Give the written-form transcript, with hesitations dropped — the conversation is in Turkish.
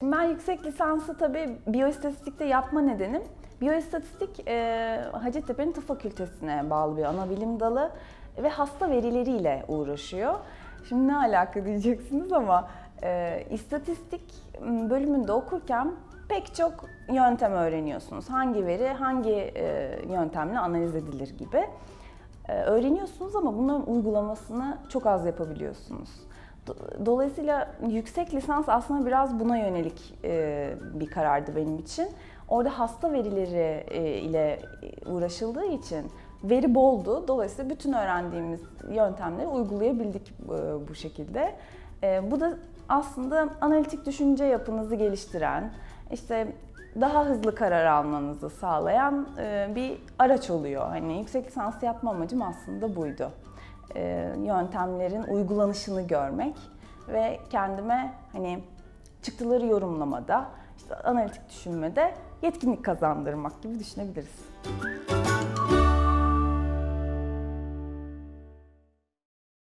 Ben yüksek lisansı tabii biyoistatistikte yapma nedenim. Biyoistatistik, Hacettepe'nin Tıp Fakültesi'ne bağlı bir ana bilim dalı ve hasta verileriyle uğraşıyor. Şimdi ne alaka diyeceksiniz ama istatistik bölümünde okurken pek çok yöntem öğreniyorsunuz. Hangi veri hangi yöntemle analiz edilir gibi. Öğreniyorsunuz ama bunların uygulamasını çok az yapabiliyorsunuz. Dolayısıyla yüksek lisans aslında biraz buna yönelik bir karardı benim için. Orada hasta verileri ile uğraşıldığı için veri boldu. Dolayısıyla bütün öğrendiğimiz yöntemleri uygulayabildik bu şekilde. Bu da aslında analitik düşünce yapınızı geliştiren, işte daha hızlı karar almanızı sağlayan bir araç oluyor. Hani yüksek lisans yapma amacım aslında buydu. Yöntemlerin uygulanışını görmek ve kendime hani çıktıları yorumlamada, işte analitik düşünmede yetkinlik kazandırmak gibi düşünebiliriz.